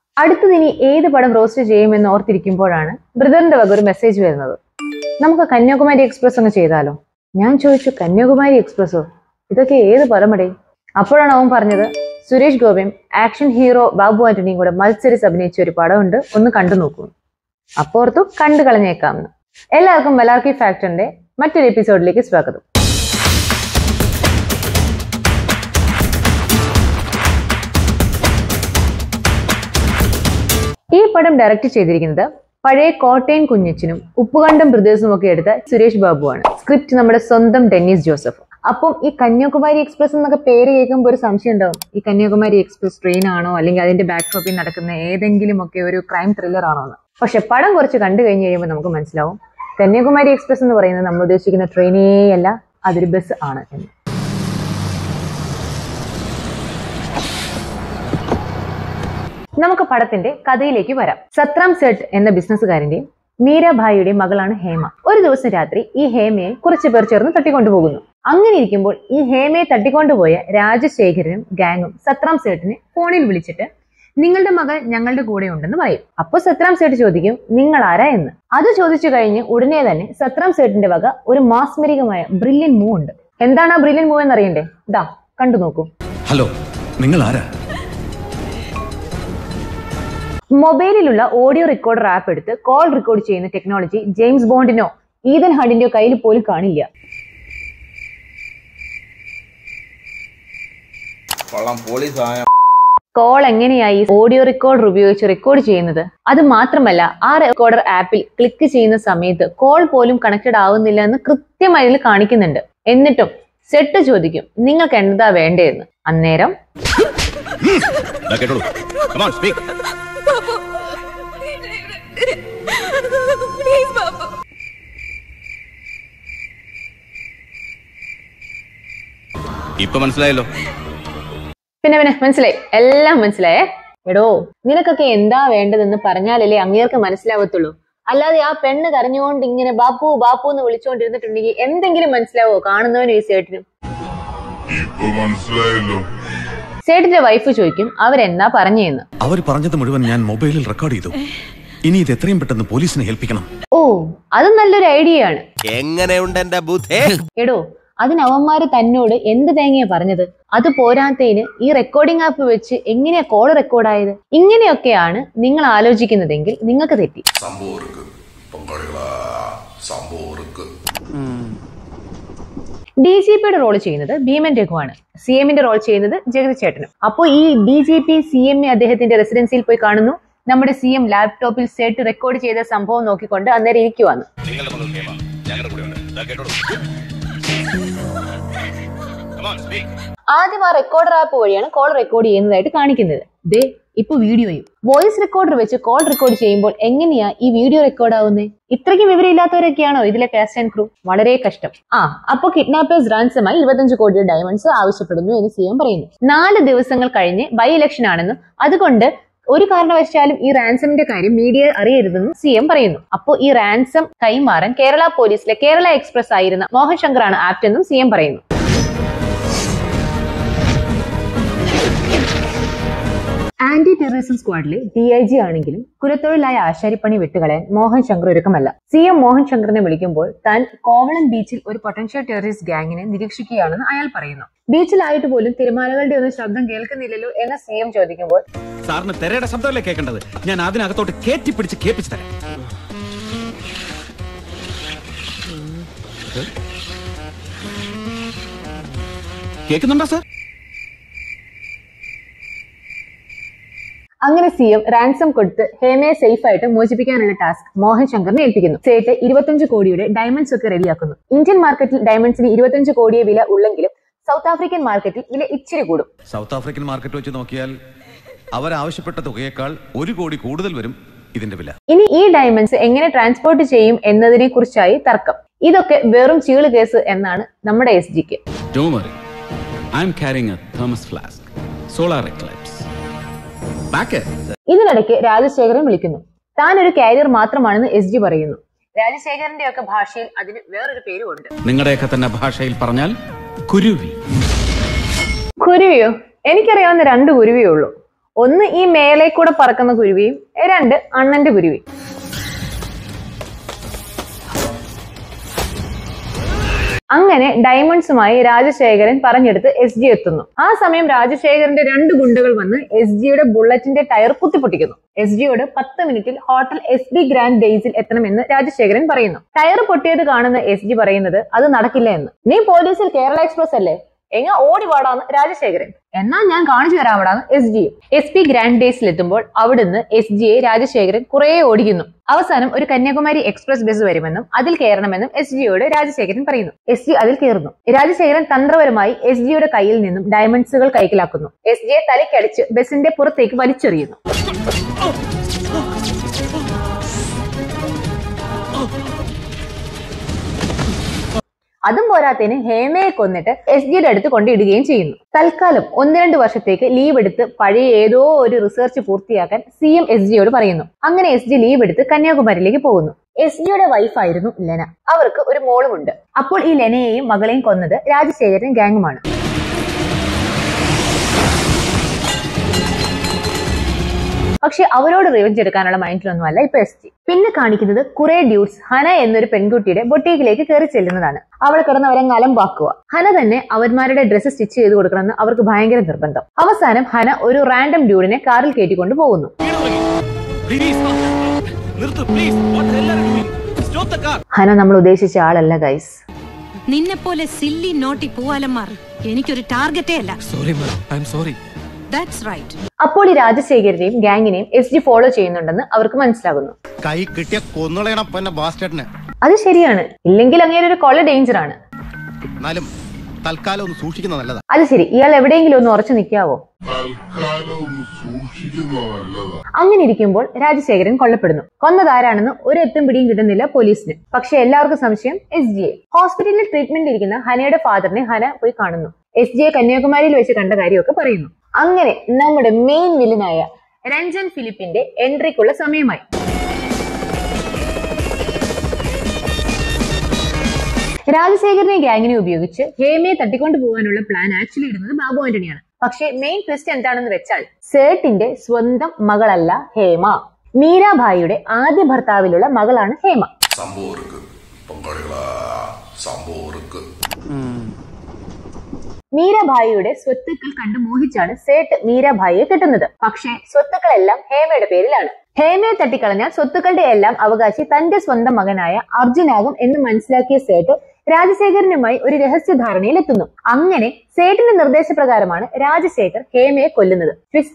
അടുത്തത് ഇനി ഏത് പടം റോസ്റ്റ് ചെയ്യുമെന്ന് ഓർത്തിരിക്കുമ്പോഴാണ് ബ്രദറിന്റെ വക ഒരു മെസ്സേജ് വരുന്നത്. നമുക്ക് കന്യാകുമാരി എക്സ്പ്രസ് അങ്ങ് ചെയ്താലോ? ഞാൻ ചോദിച്ചു, കന്യാകുമാരി എക്സ്പ്രസ്സോ? ഇതൊക്കെ ഏത് പടമടേ? അപ്പോഴാണ് അവൻ പറഞ്ഞത്, സുരേഷ് ഗോപിയും ആക്ഷൻ ഹീറോ ബാബു ആന്റണിയും കൂടെ മത്സരിച്ച് അഭിനയിച്ച ഒരു പടമുണ്ട്, ഒന്ന് കണ്ടു നോക്കൂ. അപ്പോൾ ഓർത്തു കണ്ടു കളഞ്ഞേക്കാമെന്ന്. എല്ലാവർക്കും മലാർക്കി ഫാക്ടറിന്റെ മറ്റൊരു എപ്പിസോഡിലേക്ക് സ്വാഗതം. ഈ പടം ഡയറക്റ്റ് ചെയ്തിരിക്കുന്നത് പഴയ കോട്ടയം കുഞ്ഞച്ചനും ഉപ്പുകണ്ടം ബ്രദേഴ്സും ഒക്കെ എടുത്ത സുരേഷ് ബാബു ആണ്. സ്ക്രിപ്റ്റ് നമ്മുടെ സ്വന്തം ഡെന്നീസ് ജോസഫ്. അപ്പം ഈ കന്യാകുമാരി എക്സ്പ്രസ് എന്നൊക്കെ പേര് കേൾക്കുമ്പോൾ ഒരു സംശയം ഉണ്ടാവും, ഈ കന്യാകുമാരി എക്സ്പ്രസ് ട്രെയിൻ ആണോ അല്ലെങ്കിൽ അതിന്റെ ബാക്ക് ഡ്രോപ്പിൽ നടക്കുന്ന ഏതെങ്കിലും ഒക്കെ ഒരു ക്രൈം ത്രില്ലർ ആണോ എന്ന്. പക്ഷെ പടം കുറച്ച് കണ്ടു കഴിഞ്ഞ് കഴിയുമ്പോൾ നമുക്ക് മനസ്സിലാവും കന്യാകുമാരി എക്സ്പ്രസ് എന്ന് പറയുന്നത് നമ്മൾ ഉദ്ദേശിക്കുന്ന ട്രെയിനേ അല്ല, അതൊരു ബസ് ആണ് എന്ന്. നമുക്ക് പടത്തിന്റെ കഥയിലേക്ക് വരാം. സത്രാം സെട്ട് എന്ന ബിസിനസ്സുകാരന്റെയും മീരാഭായിയുടെയും മകളാണ് ഹേമ. ഒരു ദിവസം രാത്രി ഈ ഹേമയെ കുറച്ചു പേർ ചേർന്ന് തട്ടിക്കൊണ്ടുപോകുന്നു. അങ്ങനെ ഇരിക്കുമ്പോൾ ഈ ഹേമയെ തട്ടിക്കൊണ്ടുപോയ രാജശേഖരനും ഗാങ്ങും സത്രാം സേട്ടിനെ ഫോണിൽ വിളിച്ചിട്ട് നിങ്ങളുടെ മകൾ ഞങ്ങളുടെ കൂടെ ഉണ്ടെന്ന് പറയും. അപ്പൊ സത്രാം സേട്ട് ചോദിക്കും, നിങ്ങൾ ആരാ എന്ന്. അത് ചോദിച്ചു കഴിഞ്ഞ് ഉടനെ തന്നെ സത്രാം സേട്ടിന്റെ വക ഒരു മാസ്മരികമായ ബ്രില്യൻ മൂവ് ഉണ്ട്. എന്താണ് ആ ബ്രില്യൻ മൂവ് എന്നറിയണ്ടേ? ഇതാ കണ്ടു നോക്കൂ. ഹലോ, നിങ്ങൾ ആരാ? മൊബൈലിലുള്ള ഓഡിയോ റെക്കോർഡർ ആപ്പ് എടുത്ത് കോൾ റെക്കോർഡ് ചെയ്യുന്ന ടെക്നോളജി ജെയിംസ് ബോണ്ടിനോ ഈതൻ ഹണ്ടിന്റെയോ കയ്യിൽ പോലും കാണില്ല. കോൾ എങ്ങനെയായി ഓഡിയോ റെക്കോർഡർ ഉപയോഗിച്ച് റെക്കോർഡ് ചെയ്യുന്നത്? അത് മാത്രമല്ല, ആ റെക്കോർഡർ ആപ്പിൽ ക്ലിക്ക് ചെയ്യുന്ന സമയത്ത് കോൾ പോലും കണക്റ്റഡ് ആവുന്നില്ല എന്ന് കൃത്യമായി ഇതിൽ കാണിക്കുന്നുണ്ട്. എന്നിട്ടും സെട്ട് ചോദിക്കും, നിങ്ങൾക്ക് എന്താ വേണ്ടതെന്ന്. അന്നേരം ഇപ്പൊ മനസ്സിലായല്ലോ? പിന്നെ മനസ്സിലായി, എല്ലാം മനസ്സിലായേ. എടോ, നിനക്കൊക്കെ എന്താ വേണ്ടതെന്ന് പറഞ്ഞാലല്ലേ അങ്ങേർക്ക് മനസ്സിലാവത്തുള്ളൂ. അല്ലാതെ ആ പെണ്ണ് കരഞ്ഞുകൊണ്ട് ഇങ്ങനെ ബാപ്പു ബാപ്പു എന്ന് വിളിച്ചുകൊണ്ടിരുന്നിട്ടുണ്ടെങ്കിൽ എന്തെങ്കിലും മനസ്സിലാവോ കാണുന്നവനും ഈ സേട്ടിനും? സേട്ടിന്റെ വൈഫ് ചോദിക്കും, അവരെന്നാ പറഞ്ഞെന്ന്. അവർ പറഞ്ഞത് മുഴുവൻ ഞാൻ മൊബൈലിൽ റെക്കോർഡ് ചെയ്തു. ഇനി ഇത് എത്രയും പെട്ടെന്ന് പോലീസിനെ ഏൽപ്പിക്കണം. ഓ, അത് നല്ലൊരു ഐഡിയ ആണ്. എങ്ങനെയുണ്ട് എന്റെ ബുദ്ധി? എടോ, അതിന് അവന്മാര് തന്നോട് എന്ത് തേങ്ങയാ പറഞ്ഞത്? അത് പോരാത്തതിന് ഈ റെക്കോർഡിംഗ് ആപ്പ് വെച്ച് എങ്ങനെയാ കോൾ റെക്കോർഡായത്? ഇങ്ങനെയൊക്കെയാണ് നിങ്ങൾ ആലോചിക്കുന്നതെങ്കിൽ നിങ്ങൾക്ക് തെറ്റി. DGPയുടെ റോൾ ചെയ്യുന്നത് ഭീമൻ രഘുവാണ്. CMന്റെ റോൾ ചെയ്യുന്നത് ജഗതി ചേട്ടനും. അപ്പോൾ ഈ DGP CM അദ്ദേഹത്തിന്റെ റെസിഡൻസിയിൽ പോയി കാണുന്നു. നമ്മുടെ CM ലാപ്ടോപ്പിൽ സെറ്റ് റെക്കോർഡ് ചെയ്ത സംഭവം നോക്കിക്കൊണ്ട് അന്നേരം ഇരിക്കുവാണ്. ആദ്യം ആ റെക്കോർഡർ ആപ്പ് വഴിയാണ് കോൾ റെക്കോർഡ് ചെയ്യുന്നതായിട്ട് കാണിക്കുന്നത്. ദേ ഇപ്പൊ വീഡിയോയും വോയിസ് റെക്കോർഡർ വെച്ച് കോൾ റെക്കോർഡ് ചെയ്യുമ്പോൾ എങ്ങനെയാ ഈ വീഡിയോ റെക്കോർഡ് ആവുന്നത്? ഇത്രയ്ക്ക് വിവരമില്ലാത്തവരൊക്കെയാണോ ഇതിലെ കാസ്റ്റ് ആൻഡ് ക്രൂ? വളരെ കഷ്ടം. അപ്പൊ കിഡ്നാപ്പേഴ്സ് റാൻസമായി 25 കോടി ഡയമണ്ട്സ് ആവശ്യപ്പെടുന്നു എന്ന് CM പറയുന്നു. 4 ദിവസങ്ങൾ കഴിഞ്ഞ് ബൈ ഇലക്ഷൻ ആണെന്നും അതുകൊണ്ട് ഒരു കാരണവശാലും ഈ റാൻസമിന്റെ കാര്യം മീഡിയ അറിയരുതെന്നും CM പറയുന്നു. അപ്പോൾ ഈ റാൻസം കൈമാറാൻ കേരള പോലീസിലെ കേരള എക്സ്പ്രസ് ആയിരുന്ന മോഹൻ ശങ്കറാണ് ആപ്റ്റ് എന്നും CM പറയുന്നു. ആന്റി ടെററിസം സ്ക്വാഡിലെ DIG ആണെങ്കിലും കുലത്തൊഴിലായ ആശാരിപ്പണി വിട്ടുകളയാൻ മോഹൻ ശങ്കർ ഒരുക്കമല്ല. CM മോഹൻ ശങ്കറിനെ വിളിക്കുമ്പോൾ താൻ കോവളം ബീച്ചിൽ ഒരു പൊട്ടൻഷ്യൽ ടെററിസ്റ്റ് ഗാങ്ങിനെ നിരീക്ഷിക്കുകയാണെന്ന് അയാൾ പറയുന്നു. ബീച്ചിലായിട്ട് പോലും തിരമാലകളുടെ ഒന്നും ശബ്ദം കേൾക്കുന്നില്ലല്ലോ എന്ന് CM ചോദിക്കുമ്പോൾ, സാറിന് തെരയുടെ ശബ്ദമല്ലേ കേൾക്കേണ്ടത്? ഞാൻ അതിനകത്തോട്ട് കേറ്റിപ്പിടിച്ച് കേൾപ്പിച്ചു തരാം. കേൾക്കുന്നുണ്ടോ സാർ? അങ്ങനെ CM റാൻസം കൊടുത്ത് ഹേമയെ സേഫ് ആയിട്ട് മോചിപ്പിക്കാനുള്ള ടാസ്ക് മോഹൻ ശങ്കറിനെ ഏൽപ്പിക്കുന്നു. സേട്ട് 25 കോടിയുടെ ഡയമണ്ട്സ് ഒക്കെ റെഡിയാക്കുന്നു. ഇന്ത്യൻ മാർക്കറ്റിൽ ഡയമണ്ട്സിന് 25 കോടിയെ വില ഉള്ളെങ്കിലും സൗത്ത് ആഫ്രിക്കൻ മാർക്കറ്റിൽ വില ഇച്ചിരി കൂടും. സൗത്ത് ആഫ്രിക്കൻ മാർക്കറ്റ് വെച്ച് നോക്കിയാൽ അവരാവശ്യപ്പെട്ട തുകയേക്കാൾ 1 കോടി കൂടുതൽ വരും ഇതിന്റെ വില. ഇനി ഈ ഡയമണ്ട്സ് എങ്ങനെ ട്രാൻസ്പോർട്ട് ചെയ്യും എന്നതിനെ കുറിച്ചായി തർക്കം. ഇതൊക്കെ വെറും ചീള് കേസ് എന്നാണ് നമ്മുടെ SGക്ക്. ഇതിനിടയ്ക്ക് രാജശേഖരൻ വിളിക്കുന്നു. താൻ ഒരു കാരിയർ മാത്രമാണെന്ന് SG പറയുന്നു. രാജശേഖരന്റെ ഒക്കെ ഭാഷയിൽ അതിന് വേറൊരു പേരും ഉണ്ട്. നിങ്ങളുടെയൊക്കെ തന്നെ ഭാഷയിൽ പറഞ്ഞാൽ കുരുവി. കുരുവിയോ? എനിക്കറിയാവുന്ന 2 കുരുവിയേ ഉള്ളൂ. ഒന്ന് ഈ മേലെ കൂടെ പറക്കുന്ന കുരുവിയും, 2 അണ്ണന്റെ കുരുവി. അങ്ങനെ ഡയമണ്ട്സുമായി രാജശേഖരൻ പറഞ്ഞെടുത്ത് SG എത്തുന്നു. ആ സമയം രാജശേഖരന്റെ 2 ഗുണ്ടകൾ വന്ന് SGയുടെ ബുള്ളറ്റിന്റെ ടയർ കുത്തിപ്പൊട്ടിക്കുന്നു. SGയോട് 10 മിനിറ്റിൽ ഹോട്ടൽ SB ഗ്രാൻഡ് ഡേയ്സിൽ എത്തണമെന്ന് രാജശേഖരൻ പറയുന്നു. ടയർ പൊട്ടിയത് കാണുന്ന SG പറയുന്നത് അത് നടക്കില്ല എന്ന്. നീ പോലീസിൽ കേരള എക്സ്പ്രസ് അല്ലേ, എങ്ങ ഓടി വാടാന്ന് രാജശേഖരൻ. എന്നാൽ ഞാൻ കാണിച്ചു തരാവിടാന്ന് SG. SB ഗ്രാൻഡ് ഡേയ്സിൽ എത്തുമ്പോൾ അവിടുന്ന് SGയെ രാജശേഖരൻ കുറെ ഓടിക്കുന്നു. അവസാനം ഒരു കന്യാകുമാരി എക്സ്പ്രസ് ബസ് വരുമെന്നും അതിൽ കയറണമെന്നും SGയോട് രാജശേഖരൻ പറയുന്നു. SG അതിൽ കയറുന്നു. രാജശേഖരൻ തന്ത്രപരമായി SGയുടെ കയ്യിൽ നിന്നും ഡയമണ്ട്സുകൾ കൈക്കലാക്കുന്നു. SGയെ തലയ്ക്കടിച്ച് ബസിന്റെ പുറത്തേക്ക് വലിച്ചെറിയുന്നു. അതും പോരാത്തതിന് ഹേമയെ കൊന്നിട്ട് SGയുടെ അടുത്ത് കൊണ്ടിടുകയും ചെയ്യുന്നു. തൽക്കാലം 1-2 വർഷത്തേക്ക് ലീവ് എടുത്ത് പഴയ ഏതോ ഒരു റിസർച്ച് പൂർത്തിയാക്കാൻ CM SGയോട് പറയുന്നു. അങ്ങനെ SG ലീവ് എടുത്ത് കന്യാകുമാരിയിലേക്ക് പോകുന്നു. SGയുടെ വൈഫായിരുന്നു ലെന. അവർക്ക് ഒരു മോളുമുണ്ട്. അപ്പോൾ ഈ ലെനയെയും മകളെയും കൊന്നത് രാജശേഖരൻ ഗാങ്ങുമാണ്. പക്ഷെ അവരോട് റിവെഞ്ച് എടുക്കാനുള്ള മൈൻഡിലൊന്നുമല്ല ഇപ്പൊ SG. പിന്നെ കാണിക്കുന്നത് കുറെ ഡ്യൂട്സ് ഹന എന്നൊരു പെൺകുട്ടിയുടെ ബൊട്ടീക്കിലേക്ക് കയറി ചെല്ലുന്നതാണ്. അവൾ കിടന്ന് അവരെ അലമ്പാക്കുക. ഹന തന്നെ അവന്മാരുടെ ഡ്രസ്സ് സ്റ്റിച്ച് ചെയ്ത് കൊടുക്കണമെന്ന് അവർക്ക് ഭയങ്കര നിർബന്ധം. അവസാനം ഹന ഒരു റാൻഡം ഡ്യൂഡിനെ കാറിൽ കയറ്റിക്കൊണ്ട് പോകുന്നു. ഹന നമ്മൾ ഉദ്ദേശിച്ച ആളല്ല ഗൈസ്. നിന്നെ പോലെ സില്ലി നോട്ടി പൂവാലന്മാർ എനിക്കൊരു ടാർഗറ്റേ അല്ല. അപ്പോൾ ഈ രാജശേഖരനെയും ഗാങ്ങിനെയും SG ഫോളോ ചെയ്യുന്നുണ്ടെന്ന് അവർക്ക് മനസ്സിലാകുന്നു. കൈ കിട്ടിയ കൊന്നുകളയണം. അത് ശരിയാണ്, ഇല്ലെങ്കിൽ അങ്ങനെ ഒരു കൊള്ള ഡേഞ്ചർ ആണ്. തൽക്കാലം ഒന്ന് സൂക്ഷിക്കുന്നത് നല്ലതാണ്. അത് ശരി, ഇയാൾ എവിടെയെങ്കിലും ഒന്ന് ഉറച്ചു നിൽക്കാവോ? അങ്ങനെ ഇരിക്കുമ്പോൾ രാജശേഖരൻ കൊല്ലപ്പെടുന്നു. കൊന്നതാരാണെന്ന് ഒരു എത്തും പിടിയും കിട്ടുന്നില്ല പോലീസിന്. പക്ഷെ എല്ലാവർക്കും സംശയം SGയെ. ഹോസ്പിറ്റലിൽ ട്രീറ്റ്മെന്റ് ഇരിക്കുന്ന ഹനയുടെ ഫാദറിനെ ഹന പോയി കാണുന്നു. SGയെ കന്യാകുമാരിയിൽ വെച്ച് കണ്ട കാര്യമൊക്കെ പറയുന്നു. അങ്ങനെ നമ്മുടെ മെയിൻ വില്ലനായ രഞ്ജൻ ഫിലിപ്പിന്റെ എൻട്രിക്കുള്ള സമയമായി. രാജശേഖരനെ ഗാങ്ങിനെ ഉപയോഗിച്ച് ഹേമയെ തട്ടിക്കൊണ്ടു പോകാനുള്ള പ്ലാൻ ആക്ച്വലി ഇടുന്നത് ബാബു ആന്റണിയാണ്. പക്ഷെ മെയിൻ ട്വിസ്റ്റ് എന്താണെന്ന് വെച്ചാൽ സേട്ടിന്റെ സ്വന്തം മകളല്ല ഹേമ. മീരാഭായിയുടെ ആദ്യ ഭർത്താവിലുള്ള മകളാണ് ഹേമ. മീരാഭായിയുടെ സ്വത്തുക്കൾ കണ്ട് മോഹിച്ചാണ് സേട്ട് മീരാഭായിയെ കിട്ടുന്നത്. പക്ഷേ സ്വത്തുക്കളെല്ലാം ഹേമയുടെ പേരിലാണ്. ഹേമയെ തട്ടിക്കളഞ്ഞാൽ സ്വത്തുക്കളുടെ എല്ലാം അവകാശി തന്റെ സ്വന്തം മകനായ അർജുനാകും എന്ന് മനസ്സിലാക്കിയ സേട്ട് രാജശേഖരനുമായി ഒരു രഹസ്യധാരണയിൽ എത്തുന്നു. അങ്ങനെ സേട്ടിന്റെ നിർദ്ദേശപ്രകാരമാണ് രാജശേഖർ ഹേമയെ കൊല്ലുന്നത്.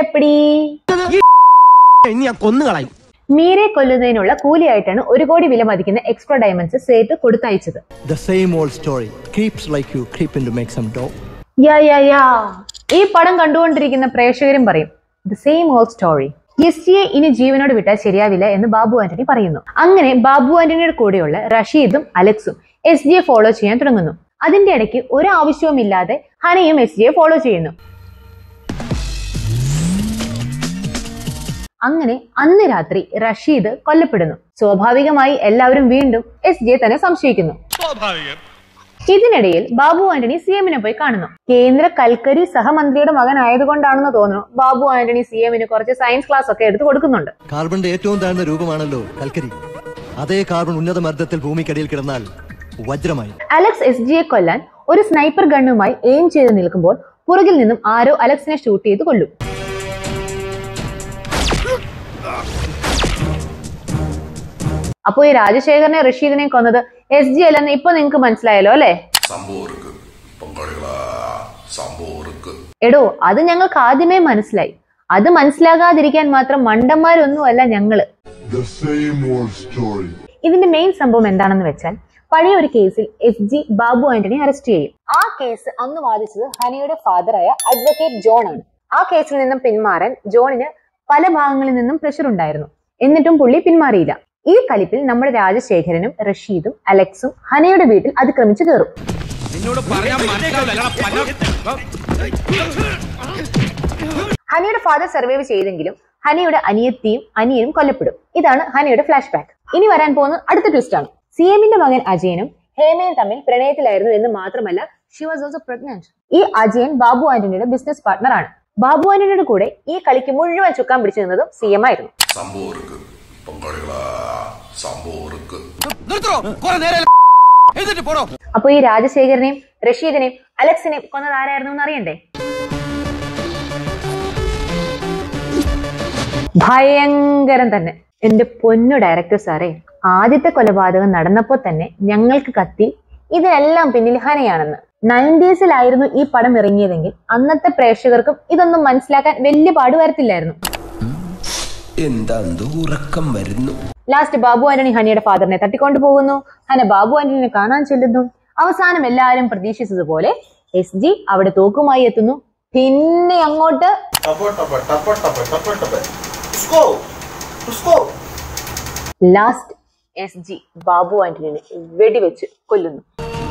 മീരയെ കൊല്ലുന്നതിനുള്ള കൂലിയായിട്ടാണ് 1 കോടി വില മതിക്കുന്ന എക്സ്ട്രാ ഡയമണ്ട്സ് സേട്ട് കൊടുത്തയച്ചത്. ഈ പടം കണ്ടുകൊണ്ടിരിക്കുന്ന പ്രേക്ഷകരും പറയും ദ സെയിം ഓൾഡ് സ്റ്റോറി. SGയെ ഇനി ജീവനോട് വിട്ടാൽ ശരിയാവില്ല എന്ന് ബാബു ആന്റണി പറയുന്നു. അങ്ങനെ ബാബു ആന്റണിയുടെ കൂടെയുള്ള റഷീദും അലക്സും SGയെ ഫോളോ ചെയ്യാൻ തുടങ്ങുന്നു. അതിന്റെ ഇടയ്ക്ക് ഒരു ആവശ്യവുമില്ലാതെ ഹനയും SGയെ ഫോളോ ചെയ്യുന്നു. അങ്ങനെ അന്ന് രാത്രി റഷീദ് കൊല്ലപ്പെടുന്നു. സ്വാഭാവികമായി എല്ലാവരും വീണ്ടും SGയെ തന്നെ സംശയിക്കുന്നു. ഇതിനിടയിൽ ബാബു ആന്റണി CMനെ പോയി കാണുന്നു. കേന്ദ്ര കൽക്കരി സഹമന്ത്രിയുടെ മകനായതുകൊണ്ടാണെന്ന് തോന്നുന്നു ബാബു ആന്റണി CMന് കുറച്ച് സയൻസ് ക്ലാസ് ഒക്കെ എടുത്ത് കൊടുക്കുന്നുണ്ട്. കാർബണിന്റെ ഏറ്റവും താഴ്ന്ന രൂപമാണല്ലോ കൽക്കരി. അതേ കാർബൺ ഉന്നത മർദ്ദത്തിൽ ഭൂമിക്കടിയിൽ കിടന്നാൽ വജ്രമായി. അലക്സ് SGയെ കൊല്ലാൻ ഒരു സ്നൈപ്പർ ഗണ്ണുമായി എയിം ചെയ്ത് നിൽക്കുമ്പോൾ പുറകിൽ നിന്നും ആരോ അലക്സിനെ ഷൂട്ട് ചെയ്ത് കൊല്ലും. അപ്പോ ഈ രാജശേഖരനെ റഷീദിനെ കൊന്നത് SG അല്ലെന്ന് ഇപ്പൊ നിങ്ങക്ക് മനസ്സിലായല്ലോ അല്ലെ? എടോ, അത് ഞങ്ങൾക്ക് ആദ്യമേ മനസ്സിലായി. അത് മനസ്സിലാകാതിരിക്കാൻ മാത്രം മണ്ടന്മാരൊന്നുമല്ല ഞങ്ങള്. ഇതിന്റെ മെയിൻ സംഭവം എന്താണെന്ന് വെച്ചാൽ പഴയ ഒരു കേസിൽ SG ബാബു ആന്റണി അറസ്റ്റ് ചെയ്യും. ആ കേസ് അന്ന് വാദിച്ചത് ഹനയുടെ ഫാദറായ അഡ്വക്കേറ്റ് ജോൺ ആണ്. ആ കേസിൽ നിന്നും പിന്മാറാൻ ജോണിന് പല ഭാഗങ്ങളിൽ നിന്നും പ്രഷർ ഉണ്ടായിരുന്നു. എന്നിട്ടും പുള്ളി പിന്മാറിയില്ല. ഈ കലിപ്പിൽ നമ്മുടെ രാജശേഖരനും റഷീദും അലക്സും ഹനയുടെ വീട്ടിൽ അതിക്രമിച്ചു കയറും. ഹനയുടെ ഫാദർ സർവൈവ് ചെയ്തെങ്കിലും ഹനയുടെ അനിയത്തിയും അനിയനും കൊല്ലപ്പെടും. ഇതാണ് ഹനയുടെ ഫ്ലാഷ് ബാക്ക്. ഇനി വരാൻ പോകുന്ന അടുത്ത ട്വിസ്റ്റ് ആണ്. CMന്റെ മകൻ അജയനും ഹേമയും തമ്മിൽ പ്രണയത്തിലായിരുന്നു എന്ന് മാത്രമല്ല ഷി വാസ് ഓൾസോ പ്രഗ്നന്റ്. ഈ അജയൻ ബാബു ആന്റണിയുടെ ബിസിനസ് പാർട്ണർ ആണ്. ബാബു ആന്റണിയുടെ കൂടെ ഈ കളിക്ക് മുഴുവൻ ചുക്കാൻ പിടിച്ചു നിന്നതും CM ആയിരുന്നു. അപ്പൊ ഈ രാജശേഖരനെയും റഷീദിനെയും അലക്സിനെയും കൊന്നത് ആരായിരുന്നു എന്ന് അറിയണ്ടേ? ഭയങ്കരം തന്നെ. എന്റെ പൊന്നു ഡയറക്ടർ സാറേ, ആദ്യത്തെ കൊലപാതകം നടന്നപ്പോ തന്നെ ഞങ്ങൾക്ക് കത്തി ഇതിനെല്ലാം പിന്നിൽ ഹനയാണെന്ന്. 90s ഈ പടം ഇറങ്ങിയതെങ്കിൽ അന്നത്തെ പ്രേക്ഷകർക്കും ഇതൊന്നും മനസ്സിലാക്കാൻ വലിയ പാട് വരത്തില്ലായിരുന്നു. ലാസ്റ്റ് ബാബു ആന്റണി ഹനയുടെ ഫാദറിനെ തട്ടിക്കൊണ്ടു പോകുന്നു. ഹന ബാബു ആന്റണിയെ കാണാൻ ചെല്ലുന്നു. അവസാനം എല്ലാവരും പ്രതീക്ഷിച്ചതുപോലെ SG അവിടെ തോക്കുമായി എത്തുന്നു. പിന്നെ അങ്ങോട്ട് ലാസ്റ്റ് SG ബാബു ആന്റണിനെ വെടിവെച്ച് കൊല്ലുന്നു.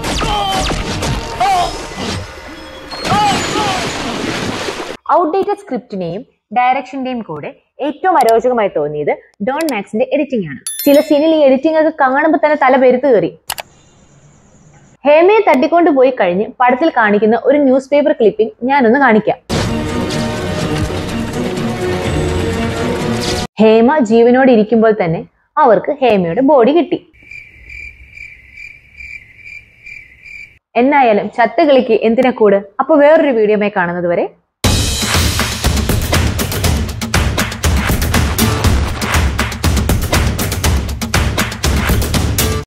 ഔട്ട്ഡേറ്റഡ് സ്ക്രിപ്റ്റിനെയും ഡയറക്ഷന്റെയും കൂടെ ഏറ്റവും അരോചകമായി തോന്നിയത് ഡോൺ മാക്സിന്റെ എഡിറ്റിംഗ് ആണ്. ചില സീനിൽ ഈ എഡിറ്റിംഗ് ഒക്കെ കാണുമ്പോൾ തന്നെ തല പെരുത്ത് കയറി. ഹേമയെ തട്ടിക്കൊണ്ടുപോയി കഴിഞ്ഞ് പടത്തിൽ കാണിക്കുന്ന ഒരു ന്യൂസ് പേപ്പർ ക്ലിപ്പിംഗ് ഞാനൊന്ന് കാണിക്കാം. ഹേമ ജീവനോട് ഇരിക്കുമ്പോൾ തന്നെ അവർക്ക് ഹേമയുടെ ബോഡി കിട്ടി. എന്നായാലും ചത്ത കളിക്ക് എന്തിനാ കൂട്. അപ്പൊ വേറൊരു വീഡിയോമായി കാണുന്നത് വരെ